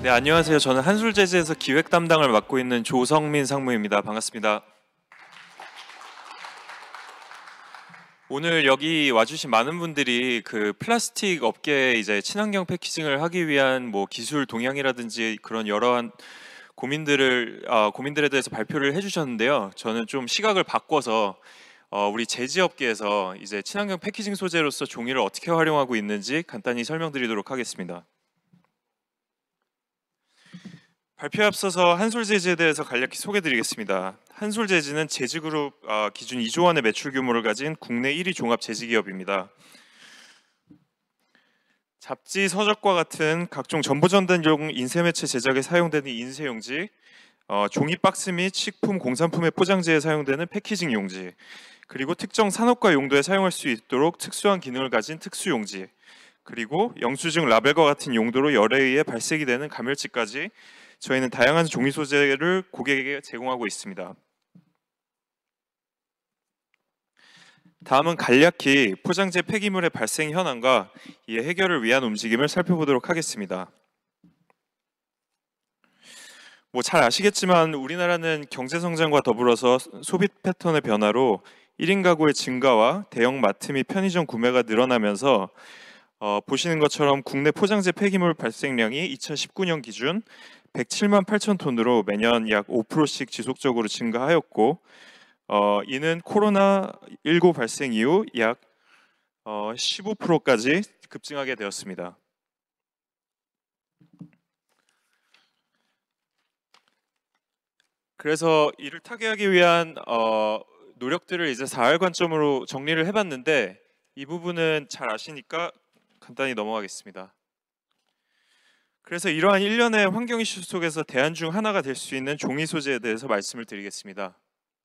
네, 안녕하세요. 저는 한술재즈에서 기획 담당을 맡고 있는 조성민 상무입니다. 반갑습니다. 오늘 여기 와주신 많은 분들이 그 플라스틱 업계에 이제 친환경 패키징을 하기 위한 뭐 기술 동향이라든지 그런 여러한 고민들에 대해서 발표를 해주셨는데요. 저는 좀 시각을 바꿔서 우리 제지업계에서 이제 친환경 패키징 소재로서 종이를 어떻게 활용하고 있는지 간단히 설명드리도록 하겠습니다. 발표에 앞서서 한솔재즈에 대해서 간략히 소개드리겠습니다. 한솔재즈는 제지그룹 기준 2조 원의 매출 규모를 가진 국내 1위 종합 제지기업입니다. 잡지, 서적과 같은 각종 정보 전달용 인쇄매체 제작에 사용되는 인쇄용지, 종이 박스 및 식품, 공산품의 포장지에 사용되는 패키징 용지, 그리고 특정 산업과 용도에 사용할 수 있도록 특수한 기능을 가진 특수용지, 그리고 영수증, 라벨과 같은 용도로 열에 의해 발색이 되는 가멸지까지 저희는 다양한 종이 소재를 고객에게 제공하고 있습니다. 다음은 간략히 포장재 폐기물의 발생 현황과 이의 해결을 위한 움직임을 살펴보도록 하겠습니다. 잘 아시겠지만 우리나라는 경제 성장과 더불어서 소비 패턴의 변화로 1인 가구의 증가와 대형 마트 및 편의점 구매가 늘어나면서 보시는 것처럼 국내 포장재 폐기물 발생량이 2019년 기준 107만 8천 톤으로 매년 약 5%씩 지속적으로 증가하였고 이는 코로나19 발생 이후 약 15%까지 급증하게 되었습니다. 그래서 이를 타개하기 위한 노력들을 이제 4할 관점으로 정리를 해봤는데 이 부분은 잘 아시니까 간단히 넘어가겠습니다. 그래서 이러한 일련의 환경 이슈 속에서 대안 중 하나가 될 수 있는 종이 소재에 대해서 말씀을 드리겠습니다.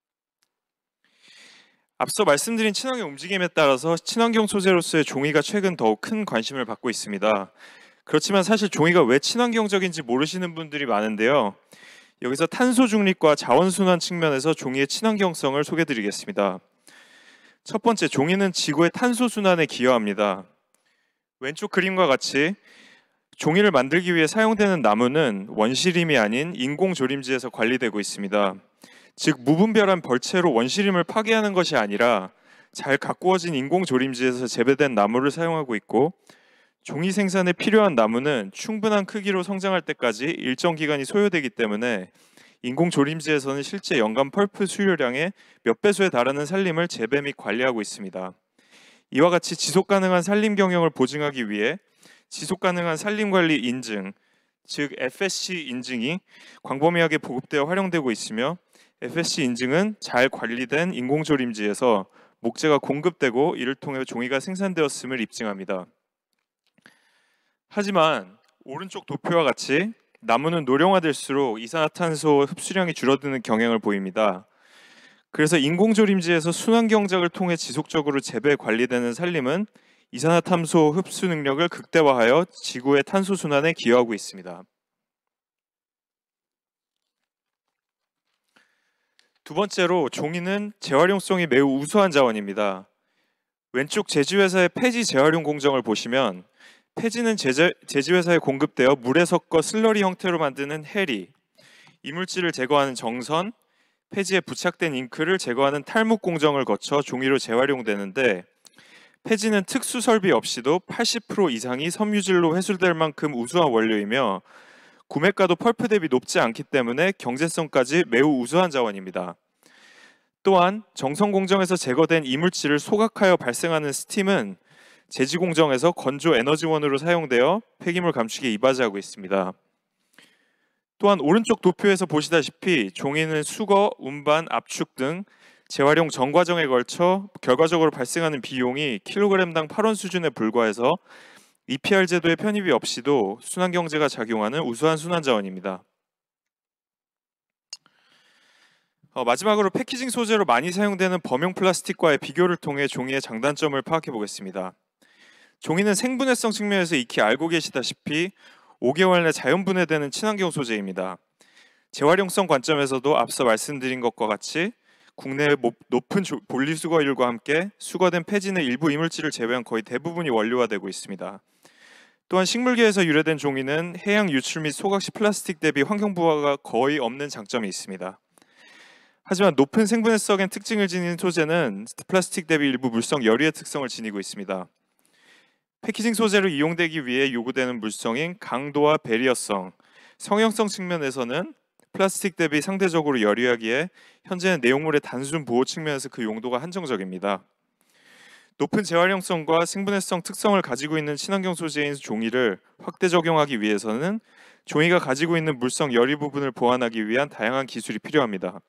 앞서 말씀드린 친환경 움직임에 따라서 친환경 소재로서의 종이가 최근 더욱 큰 관심을 받고 있습니다. 그렇지만 사실 종이가 왜 친환경적인지 모르시는 분들이 많은데요. 여기서 탄소 중립과 자원 순환 측면에서 종이의 친환경성을 소개드리겠습니다. 첫 번째, 종이는 지구의 탄소 순환에 기여합니다. 왼쪽 그림과 같이 종이를 만들기 위해 사용되는 나무는 원시림이 아닌 인공조림지에서 관리되고 있습니다. 즉 무분별한 벌채로 원시림을 파괴하는 것이 아니라 잘 가꾸어진 인공조림지에서 재배된 나무를 사용하고 있고, 종이 생산에 필요한 나무는 충분한 크기로 성장할 때까지 일정 기간이 소요되기 때문에 인공조림지에서는 실제 연간 펄프 수요량의 몇 배수에 달하는 산림을 재배 및 관리하고 있습니다. 이와 같이 지속가능한 산림 경영을 보증하기 위해 지속가능한 산림관리 인증, 즉 FSC 인증이 광범위하게 보급되어 활용되고 있으며, FSC 인증은 잘 관리된 인공조림지에서 목재가 공급되고 이를 통해 종이가 생산되었음을 입증합니다. 하지만 오른쪽 도표와 같이 나무는 노령화될수록 이산화탄소 흡수량이 줄어드는 경향을 보입니다. 그래서 인공조림지에서 순환경작을 통해 지속적으로 재배 관리되는 산림은 이산화탄소 흡수 능력을 극대화하여 지구의 탄소 순환에 기여하고 있습니다. 두 번째로, 종이는 재활용성이 매우 우수한 자원입니다. 왼쪽 제지회사의 폐지 재활용 공정을 보시면 폐지는 제지회사에 공급되어 물에 섞어 슬러리 형태로 만드는 해리, 이물질을 제거하는 정선, 폐지에 부착된 잉크를 제거하는 탈목 공정을 거쳐 종이로 재활용되는데, 폐지는 특수 설비 없이도 80% 이상이 섬유질로 회수될 만큼 우수한 원료이며 구매가도 펄프 대비 높지 않기 때문에 경제성까지 매우 우수한 자원입니다. 또한 정선 공정에서 제거된 이물질을 소각하여 발생하는 스팀은 제지 공정에서 건조 에너지원으로 사용되어 폐기물 감축에 이바지하고 있습니다. 또한 오른쪽 도표에서 보시다시피 종이는 수거, 운반, 압축 등 재활용 전 과정에 걸쳐 결과적으로 발생하는 비용이 킬로그램당 8원 수준에 불과해서 EPR 제도의 편입이 없이도 순환경제가 작용하는 우수한 순환자원입니다. 마지막으로 패키징 소재로 많이 사용되는 범용 플라스틱과의 비교를 통해 종이의 장단점을 파악해 보겠습니다. 종이는 생분해성 측면에서 익히 알고 계시다시피 5개월 내 자연 분해되는 친환경 소재입니다. 재활용성 관점에서도 앞서 말씀드린 것과 같이 국내의 높은 분리수거율과 함께 수거된 폐지는 일부 이물질을 제외한 거의 대부분이 원료화되고 있습니다. 또한 식물계에서 유래된 종이는 해양 유출 및 소각시 플라스틱 대비 환경 부하가 거의 없는 장점이 있습니다. 하지만 높은 생분해성의 특징을 지닌 소재는 플라스틱 대비 일부 물성 열이의 특성을 지니고 있습니다. 패키징 소재로 이용되기 위해 요구되는 물성인 강도와 배리어성, 성형성 측면에서는 플라스틱 대비 상대적으로 열이하기에 현재는 내용물의 단순 보호 측면에서 그 용도가 한정적입니다. 높은 재활용성과 생분해성 특성을 가지고 있는 친환경 소재인 종이를 확대 적용하기 위해서는 종이가 가지고 있는 물성 열이 부분을 보완하기 위한 다양한 기술이 필요합니다.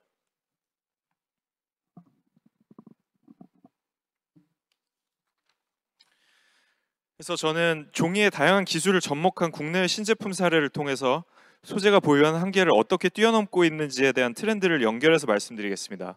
그래서 저는 종이의 다양한 기술을 접목한 국내의 신제품 사례를 통해서 소재가 보유한 한계를 어떻게 뛰어넘고 있는지에 대한 트렌드를 연결해서 말씀드리겠습니다.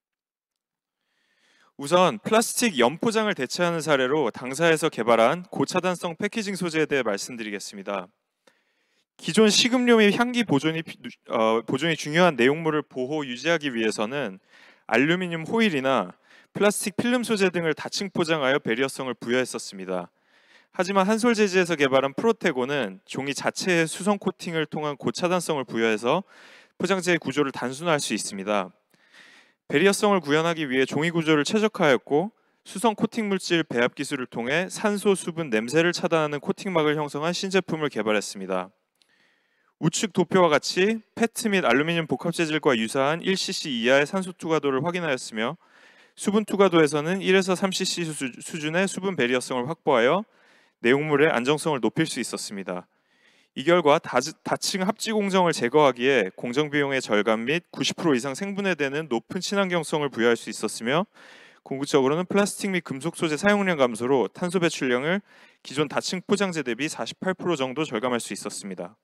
우선 플라스틱 연포장을 대체하는 사례로 당사에서 개발한 고차단성 패키징 소재에 대해 말씀드리겠습니다. 기존 식음료 및 향기 보존이 중요한 내용물을 보호 유지하기 위해서는 알루미늄 호일이나 플라스틱 필름 소재 등을 다층 포장하여 배리어성을 부여했었습니다. 하지만 한솔재지에서 개발한 프로테고는 종이 자체의 수성 코팅을 통한 고차단성을 부여해서 포장재의 구조를 단순화할 수 있습니다. 배리어성을 구현하기 위해 종이 구조를 최적화하였고 수성 코팅 물질 배합 기술을 통해 산소, 수분, 냄새를 차단하는 코팅막을 형성한 신제품을 개발했습니다. 우측 도표와 같이 페트 및 알루미늄 복합 재질과 유사한 1cc 이하의 산소 투과도를 확인하였으며 수분 투과도에서는 1에서 3cc 수준의 수분 배리어성을 확보하여 내용물의 안정성을 높일 수 있었습니다. 이 결과 다층 합지 공정을 제거하기에 공정 비용의 절감 및 90% 이상 생분해되는 높은 친환경성을 부여할 수 있었으며 궁극적으로는 플라스틱 및 금속 소재 사용량 감소로 탄소 배출량을 기존 다층 포장재 대비 48% 정도 절감할 수 있었습니다.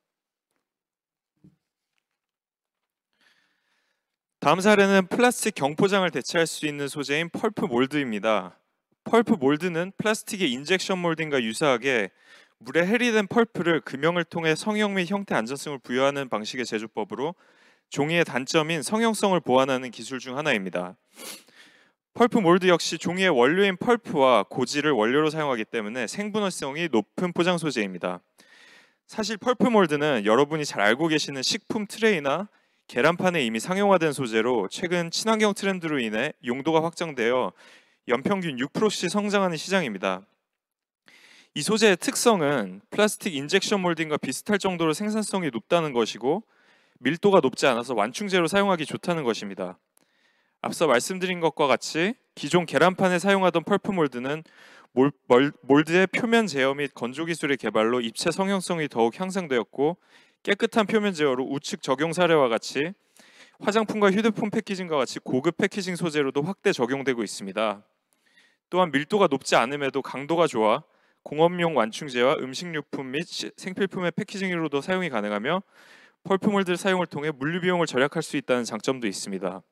다음 사례는 플라스틱 경포장을 대체할 수 있는 소재인 펄프 몰드입니다. 펄프 몰드는 플라스틱의 인젝션 몰딩과 유사하게 물에 해리된 펄프를 금형을 통해 성형 및 형태 안전성을 부여하는 방식의 제조법으로 종이의 단점인 성형성을 보완하는 기술 중 하나입니다. 펄프 몰드 역시 종이의 원료인 펄프와 고지를 원료로 사용하기 때문에 생분해성이 높은 포장 소재입니다. 사실 펄프 몰드는 여러분이 잘 알고 계시는 식품 트레이나 계란판에 이미 상용화된 소재로 최근 친환경 트렌드로 인해 용도가 확장되어 연평균 6%씩 성장하는 시장입니다. 이 소재의 특성은 플라스틱 인젝션 몰딩과 비슷할 정도로 생산성이 높다는 것이고 밀도가 높지 않아서 완충제로 사용하기 좋다는 것입니다. 앞서 말씀드린 것과 같이 기존 계란판에 사용하던 펄프 몰드는 몰드의 표면 제어 및 건조 기술의 개발로 입체 성형성이 더욱 향상되었고 깨끗한 표면 제어로 우측 적용 사례와 같이 화장품과 휴대폰 패키징과 같이 고급 패키징 소재로도 확대 적용되고 있습니다. 또한 밀도가 높지 않음에도 강도가 좋아 공업용 완충제와 음식료품 및 생필품의 패키징으로도 사용이 가능하며 펄프몰드 사용을 통해 물류 비용을 절약할 수 있다는 장점도 있습니다.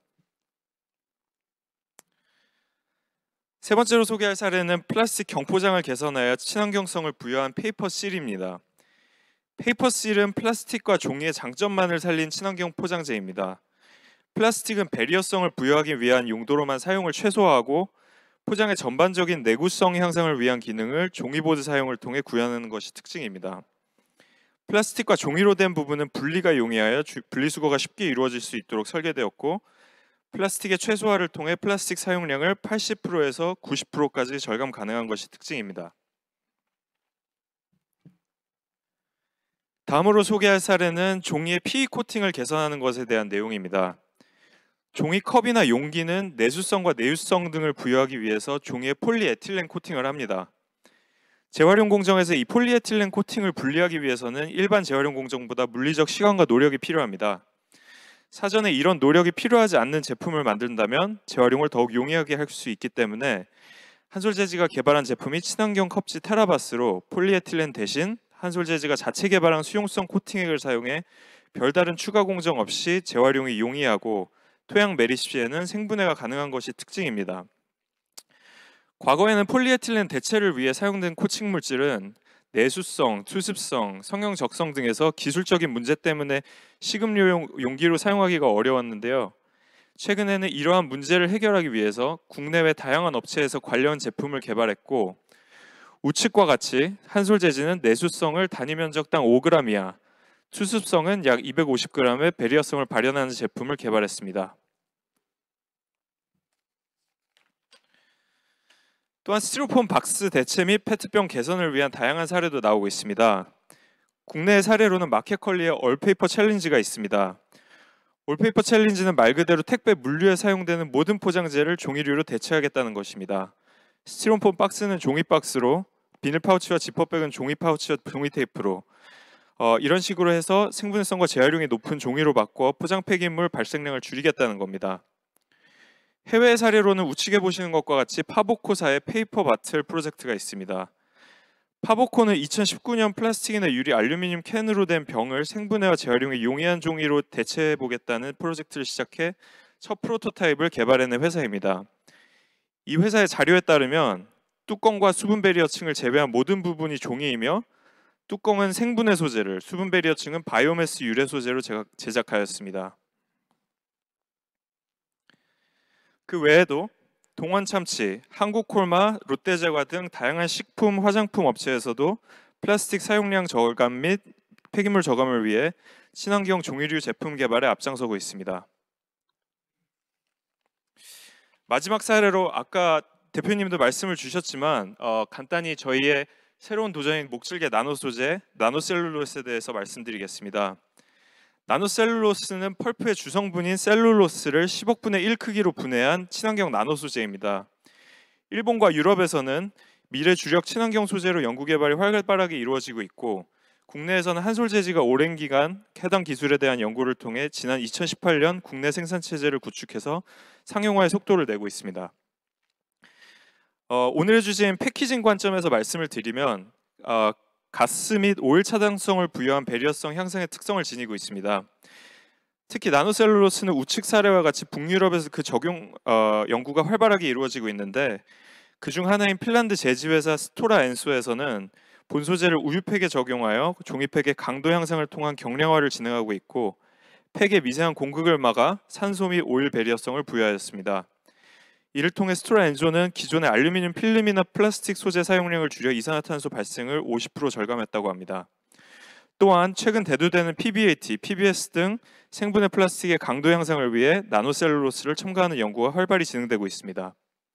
세 번째로 소개할 사례는 플라스틱 경포장을 개선하여 친환경성을 부여한 페이퍼실입니다. 페이퍼실은 플라스틱과 종이의 장점만을 살린 친환경 포장재입니다. 플라스틱은 배리어성을 부여하기 위한 용도로만 사용을 최소화하고 포장의 전반적인 내구성 향상을 위한 기능을 종이보드 사용을 통해 구현하는 것이 특징입니다. 플라스틱과 종이로 된 부분은 분리가 용이하여 분리수거가 쉽게 이루어질 수 있도록 설계되었고 플라스틱의 최소화를 통해 플라스틱 사용량을 80%에서 90%까지 절감 가능한 것이 특징입니다. 다음으로 소개할 사례는 종이의 PE 코팅을 개선하는 것에 대한 내용입니다. 종이 컵이나 용기는 내수성과 내유성 등을 부여하기 위해서 종이에 폴리에틸렌 코팅을 합니다. 재활용 공정에서 이 폴리에틸렌 코팅을 분리하기 위해서는 일반 재활용 공정보다 물리적 시간과 노력이 필요합니다. 사전에 이런 노력이 필요하지 않는 제품을 만든다면 재활용을 더욱 용이하게 할 수 있기 때문에 한솔재지가 개발한 제품이 친환경 컵지 테라바스로 폴리에틸렌 대신 한솔재지가 자체 개발한 수용성 코팅액을 사용해 별다른 추가 공정 없이 재활용이 용이하고 토양 매립 시에는 생분해가 가능한 것이 특징입니다. 과거에는 폴리에틸렌 대체를 위해 사용된 코팅 물질은 내수성, 투습성, 성형 적성 등에서 기술적인 문제 때문에 식음료용 용기로 사용하기가 어려웠는데요. 최근에는 이러한 문제를 해결하기 위해서 국내외 다양한 업체에서 관련 제품을 개발했고 우측과 같이 한솔 재질은 내수성을 단위 면적당 5g 이하, 투습성은 약 250g의 배리어성을 발현하는 제품을 개발했습니다. 또한 스티로폼 박스 대체 및 페트병 개선을 위한 다양한 사례도 나오고 있습니다. 국내의 사례로는 마켓컬리의 얼페이퍼 챌린지가 있습니다. 올페이퍼 챌린지는 말 그대로 택배 물류에 사용되는 모든 포장재를 종이류로 대체하겠다는 것입니다. 스티로폼 박스는 종이 박스로, 비닐 파우치와 지퍼백은 종이 파우치와 종이 테이프로 이런 식으로 해서 생분해성과 재활용이 높은 종이로 바꿔 포장 폐기물 발생량을 줄이겠다는 겁니다. 해외 사례로는 우측에 보시는 것과 같이 파보코사의 페이퍼 바틀 프로젝트가 있습니다. 파보코는 2019년 플라스틱이나 유리, 알루미늄 캔으로 된 병을 생분해와 재활용에 용이한 종이로 대체해보겠다는 프로젝트를 시작해 첫 프로토타입을 개발해낸 회사입니다. 이 회사의 자료에 따르면 뚜껑과 수분 배리어층을 제외한 모든 부분이 종이이며 뚜껑은 생분해 소재를, 수분 배리어층은 바이오매스 유래 소재로 제작하였습니다. 그 외에도 동원참치, 한국콜마, 롯데제과 등 다양한 식품, 화장품 업체에서도 플라스틱 사용량 저감 및 폐기물 저감을 위해 친환경 종이류 제품 개발에 앞장서고 있습니다. 마지막 사례로 아까 대표님도 말씀을 주셨지만 간단히 저희의 새로운 도전인 목질개 나노 소재, 나노셀룰로스에 대해서 말씀드리겠습니다. 나노셀룰로스는 펄프의 주성분인 셀룰로스를 10억 분의 1 크기로 분해한 친환경 나노 소재입니다. 일본과 유럽에서는 미래 주력 친환경 소재로 연구 개발이 활발하게 이루어지고 있고 국내에서는 한솔 재지가 오랜 기간 해당 기술에 대한 연구를 통해 지난 2018년 국내 생산 체제를 구축해서 상용화의 속도를 내고 있습니다. 오늘의 주제인 패키징 관점에서 말씀을 드리면 가스 및 오일 차단성을 부여한 배리어성 향상의 특성을 지니고 있습니다. 특히 나노셀룰로스는 우측 사례와 같이 북유럽에서 그 적용 연구가 활발하게 이루어지고 있는데 그중 하나인 핀란드 제지회사 스토라 엔소에서는 본소재를 우유팩에 적용하여 종이팩의 강도 향상을 통한 경량화를 진행하고 있고 팩의 미세한 공극을 막아 산소 및 오일 배리어성을 부여하였습니다. 이를 통해 스토라 엔조는 기존의 알루미늄 필름이나 플라스틱 소재 사용량을 줄여 이산화탄소 발생을 50% 절감했다고 합니다. 또한 최근 대두되는 PBAT, PBS 등 생분해 플라스틱의 강도 향상을 위해 나노셀룰로스를 첨가하는 연구가 활발히 진행되고 있습니다.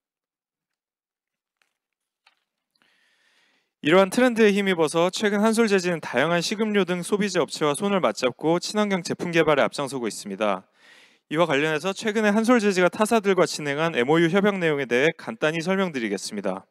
이러한 트렌드에 힘입어서 최근 한솔 재지는 다양한 식음료 등 소비재 업체와 손을 맞잡고 친환경 제품 개발에 앞장서고 있습니다. 이와 관련해서 최근에 한솔 재지가 타사들과 진행한 MOU 협약 내용에 대해 간단히 설명드리겠습니다.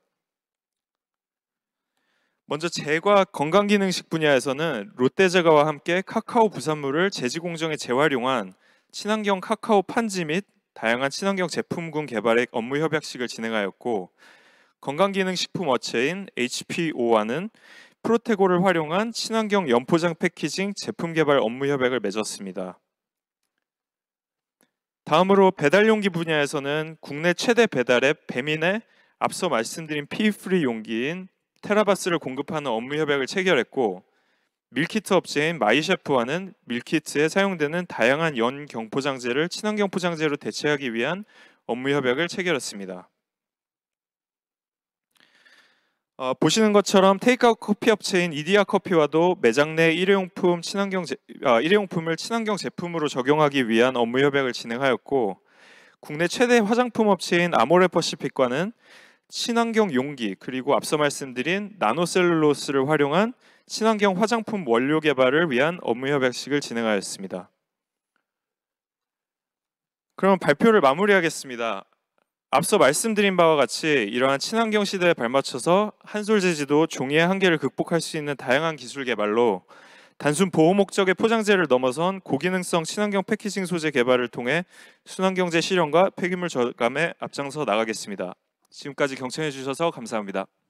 먼저 제과 건강기능식 분야에서는 롯데제과와 함께 카카오 부산물을 제지 공정에 재활용한 친환경 카카오 판지 및 다양한 친환경 제품군 개발의 업무 협약식을 진행하였고 건강기능식품 업체인 HPO와는 프로테고를 활용한 친환경 연포장 패키징 제품 개발 업무 협약을 맺었습니다. 다음으로 배달용기 분야에서는 국내 최대 배달앱 배민의 앞서 말씀드린 피프리 용기인 테라바스를 공급하는 업무 협약을 체결했고 밀키트 업체인 마이셰프와는 밀키트에 사용되는 다양한 연 경포장재를 친환경 포장재로 대체하기 위한 업무 협약을 체결했습니다. 보시는 것처럼 테이크아웃 커피 업체인 이디야 커피와도 매장 내 일회용품을 친환경 제품으로 적용하기 위한 업무 협약을 진행하였고 국내 최대 화장품 업체인 아모레퍼시픽과는 친환경 용기 그리고 앞서 말씀드린 나노셀룰로스를 활용한 친환경 화장품 원료 개발을 위한 업무 협약식을 진행하였습니다. 그럼 발표를 마무리하겠습니다. 앞서 말씀드린 바와 같이 이러한 친환경 시대에 발맞춰서 한솔 재지도 종이의 한계를 극복할 수 있는 다양한 기술 개발로 단순 보호 목적의 포장재를 넘어선 고기능성 친환경 패키징 소재 개발을 통해 순환경제 실현과 폐기물 저감에 앞장서 나가겠습니다. 지금까지 경청해 주셔서 감사합니다.